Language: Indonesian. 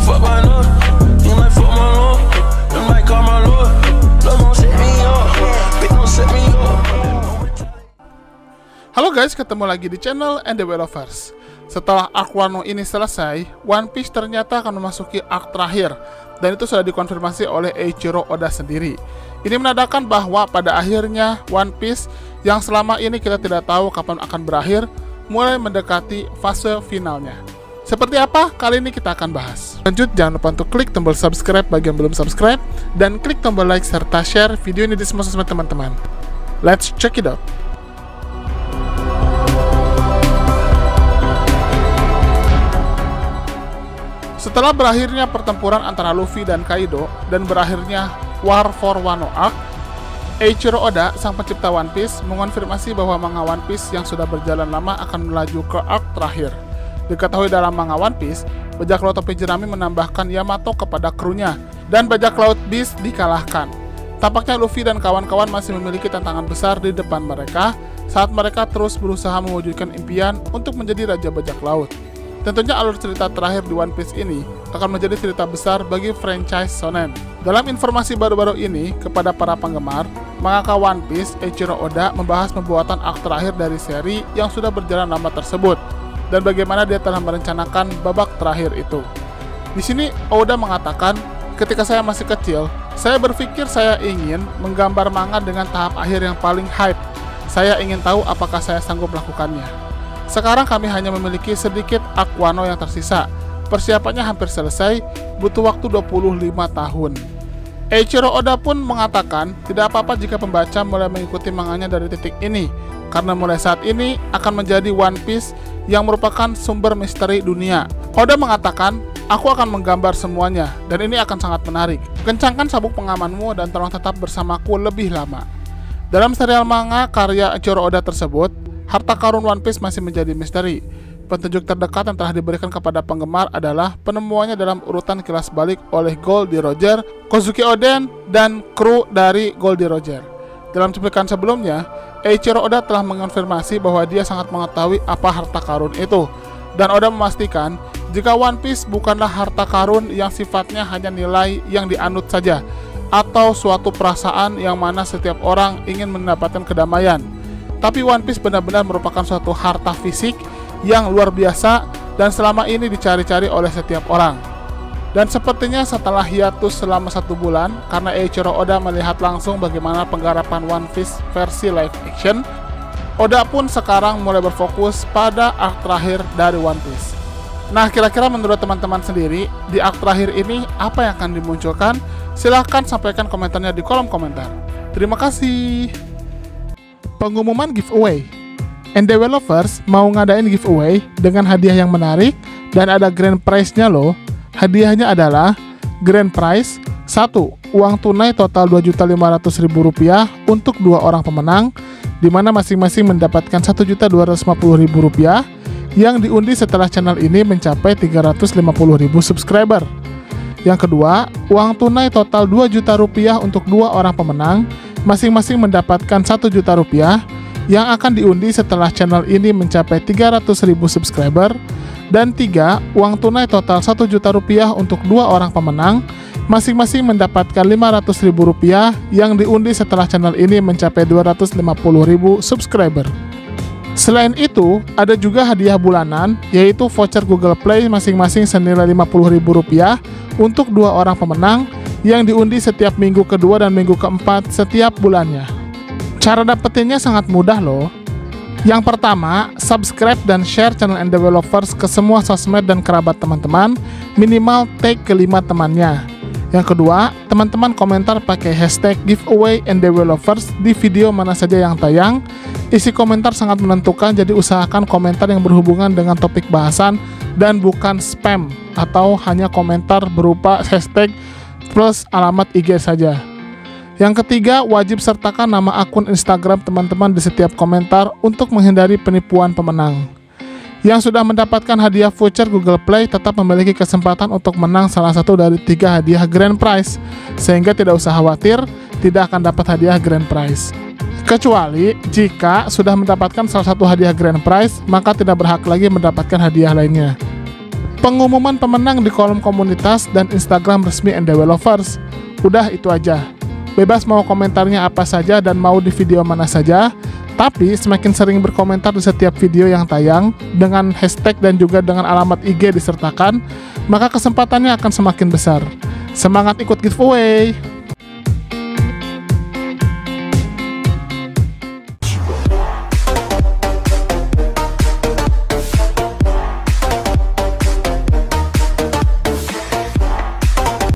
fuck my love. You might fuck my love. You might call my love. Love gon' set me up. Bitch gon' set me up. Halo guys, ketemu lagi di channel NDW Lovers. Setelah arc Wano ini selesai, One Piece ternyata akan memasuki arc terakhir, dan itu sudah dikonfirmasi oleh Eiichiro Oda sendiri. Ini menandakan bahwa pada akhirnya One Piece yang selama ini kita tidak tahu kapan akan berakhir, mulai mendekati fase finalnya. Seperti apa? Kali ini kita akan bahas. Lanjut, jangan lupa untuk klik tombol subscribe bagi yang belum subscribe, dan klik tombol like serta share video ini di semua sosmed teman-teman. Let's check it out. Setelah berakhirnya pertempuran antara Luffy dan Kaido dan berakhirnya War for Wano Arc, Eiichiro Oda, sang pencipta One Piece, mengonfirmasi bahwa manga One Piece yang sudah berjalan lama akan melaju ke arc terakhir. Diketahui dalam manga One Piece, bajak laut topi jerami menambahkan Yamato kepada krunya, dan bajak laut Beast dikalahkan. Tampaknya Luffy dan kawan-kawan masih memiliki tantangan besar di depan mereka saat mereka terus berusaha mewujudkan impian untuk menjadi Raja Bajak Laut. Tentunya alur cerita terakhir di One Piece ini akan menjadi cerita besar bagi franchise shonen. Dalam informasi baru-baru ini kepada para penggemar, mangaka One Piece Eiichiro Oda membahas pembuatan arc terakhir dari seri yang sudah berjalan lama tersebut dan bagaimana dia telah merencanakan babak terakhir itu. Di sini Oda mengatakan, ketika saya masih kecil, saya berpikir saya ingin menggambar manga dengan tahap akhir yang paling hype. Saya ingin tahu apakah saya sanggup melakukannya. Sekarang kami hanya memiliki sedikit arc Wano yang tersisa. Persiapannya hampir selesai, butuh waktu 25 tahun. Eiichiro Oda pun mengatakan, tidak apa-apa jika pembaca mulai mengikuti manganya dari titik ini, karena mulai saat ini akan menjadi One Piece yang merupakan sumber misteri dunia. Oda mengatakan, aku akan menggambar semuanya, dan ini akan sangat menarik. Kencangkan sabuk pengamanmu dan tolong tetap bersamaku lebih lama. Dalam serial manga karya Eiichiro Oda tersebut, harta karun One Piece masih menjadi misteri. Petunjuk terdekat yang telah diberikan kepada penggemar adalah penemuannya dalam urutan kilas balik oleh Goldie Roger, Kozuki Oden, dan kru dari Goldie Roger. Dalam cuplikan sebelumnya, Eiichiro Oda telah mengonfirmasi bahwa dia sangat mengetahui apa harta karun itu. Dan Oda memastikan, jika One Piece bukanlah harta karun yang sifatnya hanya nilai yang dianut saja, atau suatu perasaan yang mana setiap orang ingin mendapatkan kedamaian. Tapi One Piece benar-benar merupakan suatu harta fisik yang luar biasa dan selama ini dicari-cari oleh setiap orang. Dan sepertinya setelah hiatus selama 1 bulan, karena Eiichiro Oda melihat langsung bagaimana penggarapan One Piece versi live action, Oda pun sekarang mulai berfokus pada arc terakhir dari One Piece. Nah, kira-kira menurut teman-teman sendiri, di arc terakhir ini apa yang akan dimunculkan? Silahkan sampaikan komentarnya di kolom komentar. Terima kasih. Pengumuman giveaway. NDW Lovers mau ngadain giveaway dengan hadiah yang menarik dan ada grand prize-nya loh. Hadiahnya adalah grand prize 1. Uang tunai total Rp2.500.000 untuk 2 orang pemenang, di mana masing-masing mendapatkan Rp1.250.000 yang diundi setelah channel ini mencapai 350.000 subscriber. Yang kedua, uang tunai total Rp2.000.000 untuk 2 orang pemenang, masing-masing mendapatkan Rp1.000.000 yang akan diundi setelah channel ini mencapai 300.000 subscriber. Dan 3, uang tunai total Rp1.000.000 untuk 2 orang pemenang, masing-masing mendapatkan Rp500.000 yang diundi setelah channel ini mencapai 250.000 subscriber. Selain itu, ada juga hadiah bulanan, yaitu voucher Google Play masing-masing senilai Rp50.000 untuk 2 orang pemenang yang diundi setiap minggu kedua dan minggu keempat setiap bulannya. Cara dapetinnya sangat mudah loh. Yang pertama, subscribe dan share channel NDW Lovers ke semua sosmed dan kerabat teman-teman, minimal tag ke 5 temannya. Yang kedua, teman-teman komentar pakai hashtag giveaway NDW Lovers di video mana saja yang tayang. Isi komentar sangat menentukan, jadi usahakan komentar yang berhubungan dengan topik bahasan dan bukan spam atau hanya komentar berupa hashtag plus alamat IG saja. Yang ketiga, wajib sertakan nama akun Instagram teman-teman di setiap komentar untuk menghindari penipuan pemenang. Yang sudah mendapatkan hadiah voucher Google Play tetap memiliki kesempatan untuk menang salah satu dari 3 hadiah grand prize, sehingga tidak usah khawatir tidak akan dapat hadiah grand prize. Kecuali jika sudah mendapatkan salah satu hadiah grand prize, maka tidak berhak lagi mendapatkan hadiah lainnya. pengumuman pemenang di kolom komunitas dan Instagram resmi NDW Lovers. Udah itu aja. Bebas mau komentarnya apa saja dan mau di video mana saja, tapi semakin sering berkomentar di setiap video yang tayang dengan hashtag dan juga dengan alamat IG disertakan, maka kesempatannya akan semakin besar. Semangat ikut giveaway!